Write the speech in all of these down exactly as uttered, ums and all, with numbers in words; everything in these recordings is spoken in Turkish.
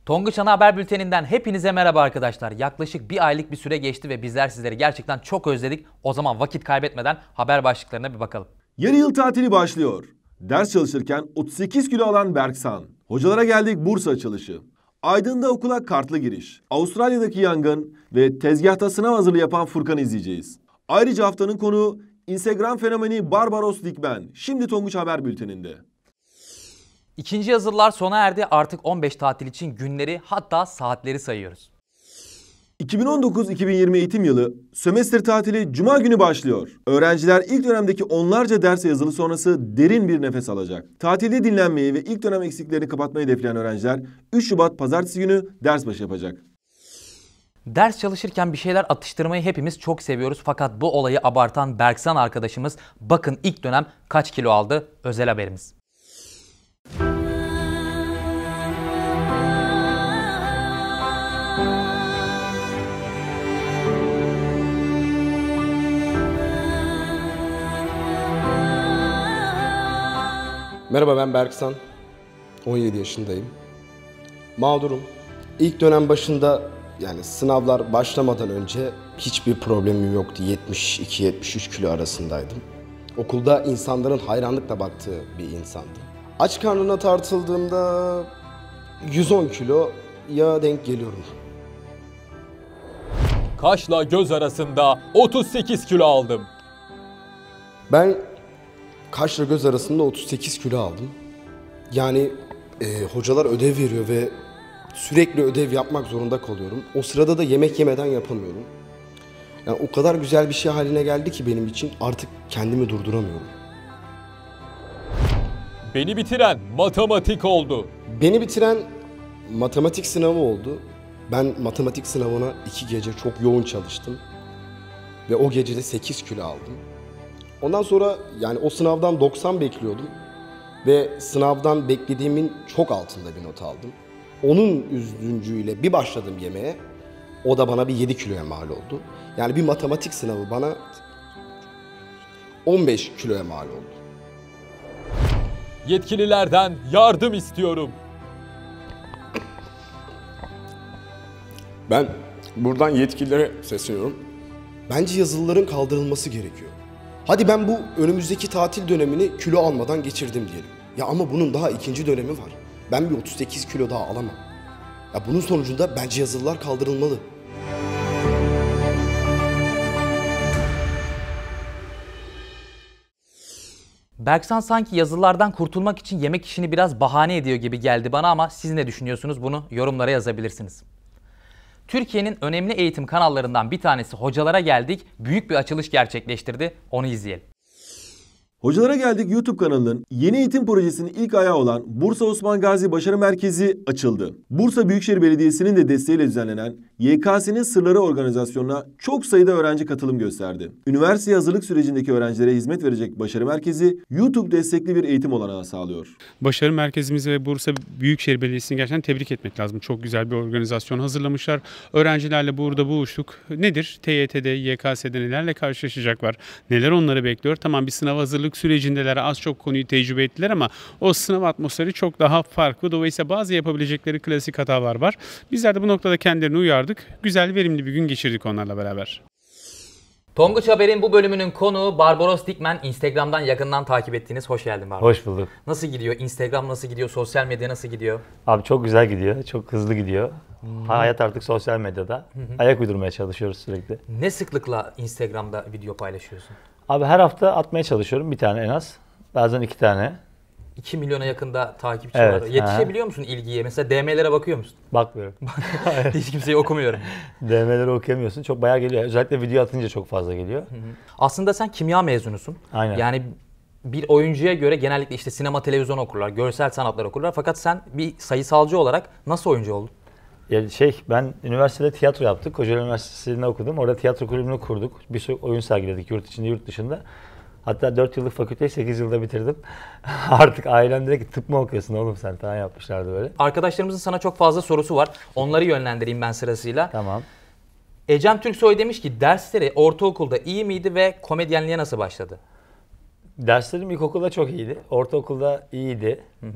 Tonguç Ana Haber Bülteni'nden hepinize merhaba arkadaşlar. Yaklaşık bir aylık bir süre geçti ve bizler sizleri gerçekten çok özledik. O zaman vakit kaybetmeden haber başlıklarına bir bakalım. Yeni yıl tatili başlıyor. Ders çalışırken otuz sekiz kilo alan Berksan. Hocalara geldik Bursa açılışı. Aydın'da okula kartlı giriş. Avustralya'daki yangın ve tezgahta sınav hazırlığı yapan Furkan'ı izleyeceğiz. Ayrıca haftanın konuğu Instagram fenomeni Barbaros Dikmen. Şimdi Tonguç Haber Bülteni'nde. İkinci yazılılar sona erdi. Artık on beş tatil için günleri hatta saatleri sayıyoruz. iki bin on dokuz iki bin yirmi eğitim yılı sömestr tatili Cuma günü başlıyor. Öğrenciler ilk dönemdeki onlarca ders yazılı sonrası derin bir nefes alacak. Tatilde dinlenmeyi ve ilk dönem eksiklerini kapatmayı hedefleyen öğrenciler üç Şubat Pazartesi günü ders başı yapacak. Ders çalışırken bir şeyler atıştırmayı hepimiz çok seviyoruz. Fakat bu olayı abartan Berksan arkadaşımız bakın ilk dönem kaç kilo aldı? Özel haberimiz. Merhaba, ben Berksan. on yedi yaşındayım. Mağdurum. İlk dönem başında, yani sınavlar başlamadan önce hiçbir problemim yoktu. yetmiş iki yetmiş üç kilo arasındaydım. Okulda insanların hayranlıkla baktığı bir insandım. Aç karnına tartıldığımda yüz on kiloya denk geliyorum. Kaşla göz arasında otuz sekiz kilo aldım. Ben kaşla göz arasında otuz sekiz kilo aldım. Yani e, hocalar ödev veriyor ve sürekli ödev yapmak zorunda kalıyorum. O sırada da yemek yemeden yapamıyorum. Yani o kadar güzel bir şey haline geldi ki benim için artık kendimi durduramıyorum. Beni bitiren matematik oldu. Beni bitiren matematik sınavı oldu. Ben matematik sınavına iki gece çok yoğun çalıştım. Ve o gece de sekiz kilo aldım. Ondan sonra yani o sınavdan doksan bekliyordum. Ve sınavdan beklediğimin çok altında bir not aldım. Onun üzüncüyle bir başladım yemeğe. O da bana bir yedi kiloya mal oldu. Yani bir matematik sınavı bana on beş kiloya mal oldu. Yetkililerden yardım istiyorum. Ben buradan yetkililere sesleniyorum. Bence yazılıların kaldırılması gerekiyor. Hadi ben bu önümüzdeki tatil dönemini kilo almadan geçirdim diyelim. Ya ama bunun daha ikinci dönemi var. Ben bir otuz sekiz kilo daha alamam. Ya bunun sonucunda bence yazılılar kaldırılmalı. Berksan sanki yazılardan kurtulmak için yemek işini biraz bahane ediyor gibi geldi bana ama siz ne düşünüyorsunuz? Bunu yorumlara yazabilirsiniz. Türkiye'nin önemli eğitim kanallarından bir tanesi Hocalara Geldik büyük bir açılış gerçekleştirdi. Onu izleyelim. Hocalara Geldik YouTube kanalının yeni eğitim projesinin ilk ayağı olan Bursa Osman Gazi Başarı Merkezi açıldı. Bursa Büyükşehir Belediyesi'nin de desteğiyle düzenlenen Y K S'nin Sırları organizasyonuna çok sayıda öğrenci katılım gösterdi. Üniversite hazırlık sürecindeki öğrencilere hizmet verecek Başarı Merkezi YouTube destekli bir eğitim olanağı sağlıyor. Başarı Merkezimizi ve Bursa Büyükşehir Belediyesi'ni gerçekten tebrik etmek lazım. Çok güzel bir organizasyon hazırlamışlar. Öğrencilerle burada buluştuk. Nedir? T Y T'de, Y K S'de nelerle karşılaşacaklar? Neler onları bekliyor? Tamam, bir sınav hazırlık sürecindeler, az çok konuyu tecrübe ettiler ama o sınav atmosferi çok daha farklı. Dolayısıyla bazı yapabilecekleri klasik hatalar var. Bizler de bu noktada kendilerini uyardık. Güzel, verimli bir gün geçirdik onlarla beraber. Tonguç Haber'in bu bölümünün konuğu Barbaros Dikmen. Instagram'dan yakından takip ettiğiniz. Hoş geldin Barbaros. Hoş bulduk. Nasıl gidiyor? Instagram nasıl gidiyor? Sosyal medya nasıl gidiyor? Abi çok güzel gidiyor. Çok hızlı gidiyor. Hmm. Hayat artık sosyal medyada. Hmm. Ayak uydurmaya çalışıyoruz sürekli. Ne sıklıkla Instagram'da video paylaşıyorsun? Abi her hafta atmaya çalışıyorum. Bir tane en az. Bazen iki tane. iki milyona yakında takipçi evet, var. Yetişebiliyor aha. musun ilgiye? Mesela D M'lere bakıyor musun? Bakmıyorum. Hiç kimseyi okumuyorum. D M'leri okuyamıyorsun. Çok bayağı geliyor. Özellikle video atınca çok fazla geliyor. Hı hı. Aslında sen kimya mezunusun. Aynen. Yani bir oyuncuya göre genellikle işte sinema, televizyon okurlar, görsel sanatlar okurlar. Fakat sen bir sayısalcı olarak nasıl oyuncu oldun? Ya şey, ben üniversitede tiyatro yaptık. Kocaeli Üniversitesi'nde okudum. Orada tiyatro kulübünü kurduk. Bir sürü oyun sergiledik yurt içinde, yurt dışında. Hatta dört yıllık fakülteyi sekiz yılda bitirdim. Artık ailem dedi ki tıp mı okuyorsun oğlum sen falan yapmışlardı böyle. Arkadaşlarımızın sana çok fazla sorusu var. Onları yönlendireyim ben sırasıyla. Tamam. Ecem Türksoy demiş ki dersleri ortaokulda iyi miydi ve komedyenliğe nasıl başladı? Derslerim ilkokulda çok iyiydi. Ortaokulda iyiydi. Hı hı.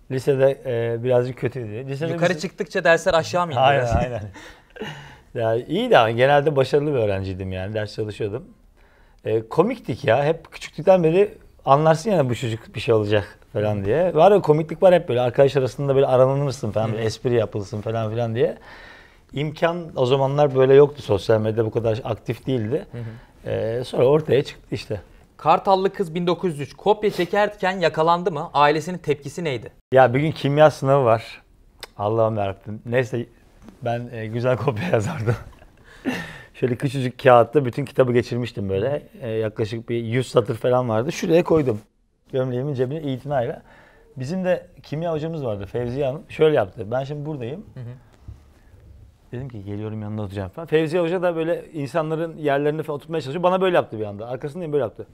Lisede e, birazcık kötüydü. Lisede Yukarı biz- çıktıkça dersler aşağı mı indi? Aynen biraz? aynen. Yani iyi de genelde başarılı bir öğrenciydim yani. Ders çalışıyordum. E, komiktik ya. Hep küçüklükten beri anlarsın yani bu çocuk bir şey olacak falan diye. Var ya komiklik var hep böyle. Arkadaş arasında böyle aranırsın falan. Böyle espri yapılsın falan filan diye. İmkan o zamanlar böyle yoktu. Sosyal medya bu kadar aktif değildi. E, sonra ortaya çıktı işte. Kartallı kız bin dokuz yüz üç kopya çekerken yakalandı mı? Ailesinin tepkisi neydi? Ya bir gün kimya sınavı var. Allah'ım yarabbim. Neyse ben e, güzel kopya yazardım. Şöyle küçücük kağıtta bütün kitabı geçirmiştim böyle. E, yaklaşık bir yüz satır falan vardı. Şuraya koydum. Gömleğimin cebine itinayla. Bizim de kimya hocamız vardı Fevziye Hanım. Şöyle yaptı. Ben şimdi buradayım. Hı hı. Dedim ki geliyorum yanına oturacağım falan. Fevziye Hoca da böyle insanların yerlerine falan oturtmaya çalışıyor. Bana böyle yaptı bir anda. Arkasındayım böyle yaptı.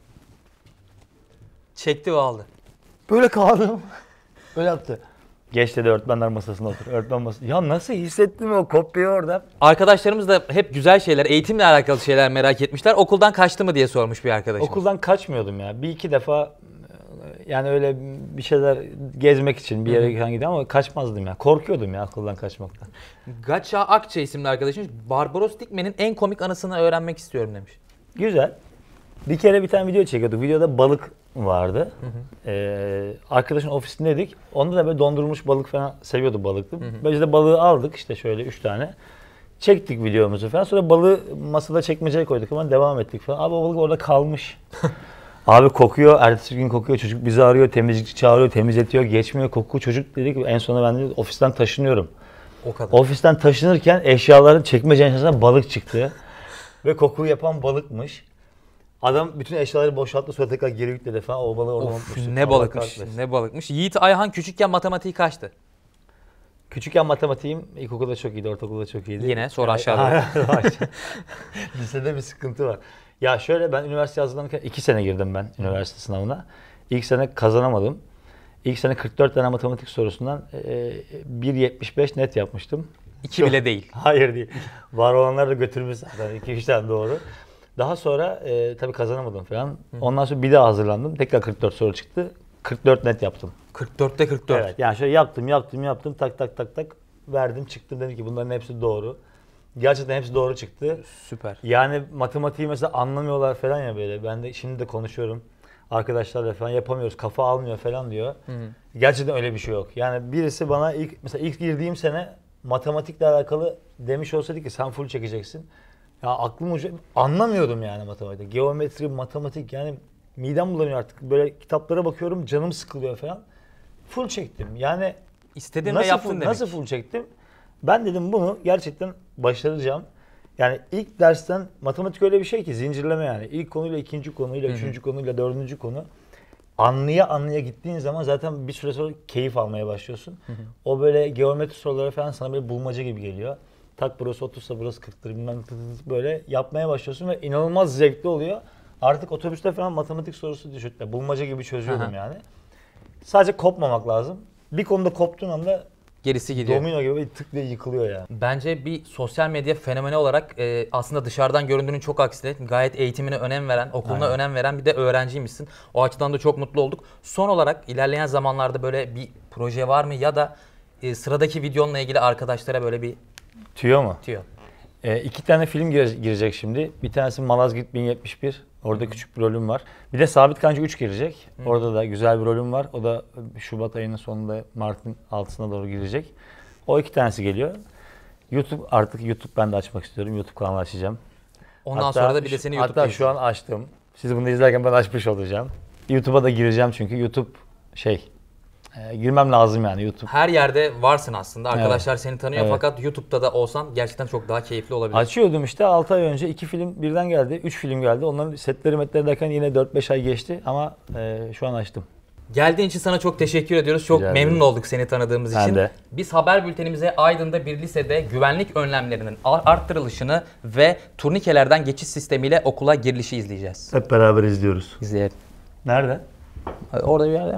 Çekti ve aldı. Böyle kaldım. Böyle yaptı. Geç dedi öğretmenler masasına otur. Öğretmen masası. Ya nasıl hissettim o kopyayı orada? Arkadaşlarımız da hep güzel şeyler, eğitimle alakalı şeyler merak etmişler. Okuldan kaçtı mı diye sormuş bir arkadaşımız. Okuldan kaçmıyordum ya. Bir iki defa yani öyle bir şeyler gezmek için bir yere falan gidiyorum ama kaçmazdım ya. Korkuyordum ya okuldan kaçmaktan. Gaça Akça isimli arkadaşımız Barbaros Dikmen'in en komik anısını öğrenmek istiyorum demiş. Güzel. Bir kere bir tane video çekiyorduk. Videoda balık vardı. Hı hı. Ee, arkadaşın ofisindeydik. Onda da böyle dondurulmuş balık falan seviyordu balıklı. Biz de balığı aldık işte şöyle üç tane. Çektik videomuzu falan. Sonra balığı masada çekmeceye koyduk ama devam ettik falan. Abi o balık orada kalmış. Abi kokuyor. Ertesi gün kokuyor. Çocuk bizi arıyor. Temizlikçi çağırıyor. Temizletiyor. Geçmiyor koku. Çocuk dedi ki en sonunda ben de ofisten taşınıyorum. O kadar. Ofisten taşınırken eşyaların çekmecenin içerisinden balık çıktı. Ve kokuyu yapan balıkmış. Adam bütün eşyaları boşalttı sonra tekrar geri yükledi falan. O balığı orada Of, unutmuştu. ne Allah balıkmış, kahretmesin. ne balıkmış. Yiğit Ayhan küçükken matematiği kaçtı? Küçükken matematiğim ilkokulda çok iyiydi, ortaokulda çok iyiydi. Yine sonra Yani- aşağıda. Lisede bir sıkıntı var. Ya şöyle ben üniversite hazırlanırken iki sene girdim ben üniversite sınavına. İlk sene kazanamadım. İlk sene kırk dört tane matematik sorusundan e, bir yetmiş beş net yapmıştım. İki bile değil. Hayır değil. Var olanlar da götürmüş zaten. iki üç tane doğru. Daha sonra e, tabii kazanamadım falan. Ondan sonra bir daha hazırlandım. Tekrar kırk dört soru çıktı. kırk dört net yaptım. kırk dörtte kırk dört. Evet. Yani şöyle yaptım, yaptım, yaptım. Tak tak tak tak verdim, çıktım. Dedim ki bunların hepsi doğru. Gerçekten hepsi doğru çıktı. Süper. Yani matematiği mesela anlamıyorlar falan ya böyle. Ben de şimdi de konuşuyorum. Arkadaşlarla falan yapamıyoruz. Kafa almıyor falan diyor. Hı hı. Gerçekten öyle bir şey yok. Yani birisi bana ilk mesela ilk girdiğim sene matematikle alakalı demiş olsaydı ki sen full çekeceksin. Ya aklım ucu anlamıyordum yani matematik. Geometri, matematik yani midem bulanıyor artık. Böyle kitaplara bakıyorum canım sıkılıyor falan. Full çektim. Yani İstedin ve nasıl yaptın full, demek. nasıl full çektim? Ben dedim bunu gerçekten başaracağım. Yani ilk dersten matematik öyle bir şey ki zincirleme yani. İlk konuyla ikinci konuyla, Hı-hı. üçüncü konuyla, dördüncü konu. Anlıya anlıya gittiğin zaman zaten bir süre sonra keyif almaya başlıyorsun. Hı-hı. O böyle geometri soruları falan sana böyle bulmaca gibi geliyor. Tak burası otuzsa burası kırktır bilmem böyle yapmaya başlıyorsun ve inanılmaz zevkli oluyor. Artık otobüste falan matematik sorusu düşürtme. Bulmaca gibi çözüyordum Aha. yani. Sadece kopmamak lazım. Bir konuda koptuğun anda gerisi gidiyor. Domino gibi tık diye yıkılıyor yani. Bence bir sosyal medya fenomeni olarak e, aslında dışarıdan göründüğünün çok aksine gayet eğitimine önem veren, okuluna Aynen. önem veren bir de öğrenciymişsin. O açıdan da çok mutlu olduk. Son olarak ilerleyen zamanlarda böyle bir proje var mı ya da e, sıradaki videonla ilgili arkadaşlara böyle bir tüyo mu? Tüyo. E, iki tane film gire- girecek şimdi. Bir tanesi Malazgirt bin yetmiş bir. Orada Hı-hı. küçük bir rolüm var. Bir de Sabit Kancı üç girecek. Hı-hı. Orada da güzel bir rolüm var. O da Şubat ayının sonunda Mart'ın altısına doğru girecek. O iki tanesi geliyor. YouTube artık YouTube ben de açmak istiyorum. YouTube kanalı açacağım. Ondan hatta, sonra da bir de seni YouTube'da Hatta şu an açtım. Siz bunu izlerken ben açmış olacağım. YouTube'a da gireceğim çünkü YouTube şey e, girmem lazım yani YouTube. Her yerde varsın aslında. Arkadaşlar evet. seni tanıyor evet. fakat YouTube'da da olsan gerçekten çok daha keyifli olabilir. Açıyordum işte altı ay önce iki film birden geldi. üç film geldi. Onların setleri metleri derken yine dört beş ay geçti ama e, şu an açtım. Geldiğin için sana çok teşekkür ediyoruz. Çok Rica memnun ederim. olduk seni tanıdığımız ben için. De. Biz haber bültenimize Aydın'da bir lisede güvenlik önlemlerinin arttırılışını ve turnikelerden geçiş sistemiyle okula girilişi izleyeceğiz. Hep beraber izliyoruz. İzleyelim. Nerede? Orada bir yerde.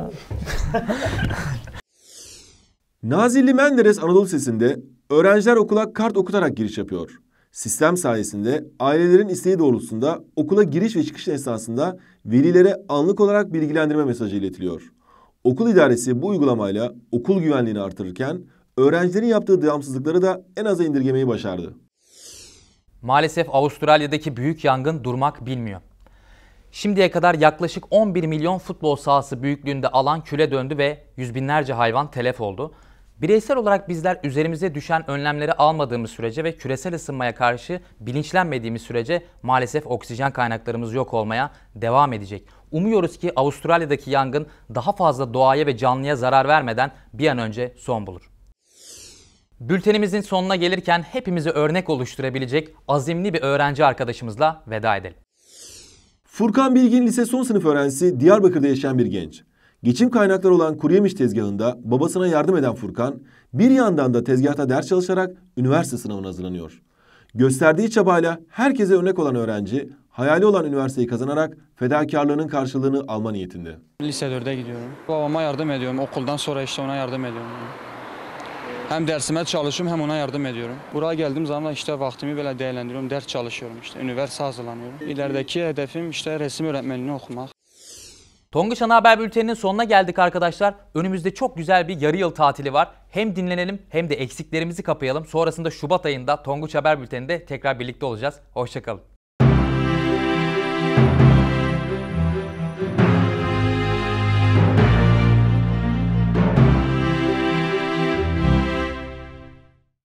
Nazilli Menderes Anadolu Lisesi'nde öğrenciler okula kart okutarak giriş yapıyor. Sistem sayesinde ailelerin isteği doğrultusunda okula giriş ve çıkış esnasında velilere anlık olarak bilgilendirme mesajı iletiliyor. Okul idaresi bu uygulamayla okul güvenliğini artırırken öğrencilerin yaptığı devamsızlıkları da en aza indirgemeyi başardı. Maalesef Avustralya'daki büyük yangın durmak bilmiyor. Şimdiye kadar yaklaşık on bir milyon futbol sahası büyüklüğünde alan küle döndü ve yüz binlerce hayvan telef oldu. Bireysel olarak bizler üzerimize düşen önlemleri almadığımız sürece ve küresel ısınmaya karşı bilinçlenmediğimiz sürece maalesef oksijen kaynaklarımız yok olmaya devam edecek. Umuyoruz ki Avustralya'daki yangın daha fazla doğaya ve canlıya zarar vermeden bir an önce son bulur. Bültenimizin sonuna gelirken hepimize örnek oluşturabilecek azimli bir öğrenci arkadaşımızla veda edelim. Furkan Bilgin lise son sınıf öğrencisi, Diyarbakır'da yaşayan bir genç. Geçim kaynakları olan kuru yemiş tezgahında babasına yardım eden Furkan, bir yandan da tezgahta ders çalışarak üniversite sınavına hazırlanıyor. Gösterdiği çabayla herkese örnek olan öğrenci, hayali olan üniversiteyi kazanarak fedakarlığının karşılığını alma niyetinde. Lise dörde gidiyorum. Babama yardım ediyorum. Okuldan sonra işte ona yardım ediyorum. Hem dersime çalışıyorum hem ona yardım ediyorum. Buraya geldiğim zaman işte vaktimi böyle değerlendiriyorum. Ders çalışıyorum işte. Üniversite hazırlanıyorum. İlerideki hedefim işte resim öğretmenliğini okumak. Tonguç Ana Haber Bülteni'nin sonuna geldik arkadaşlar. Önümüzde çok güzel bir yarı yıl tatili var. Hem dinlenelim hem de eksiklerimizi kapayalım. Sonrasında Şubat ayında Tonguç Haber Bülteni'nde tekrar birlikte olacağız. Hoşça kalın.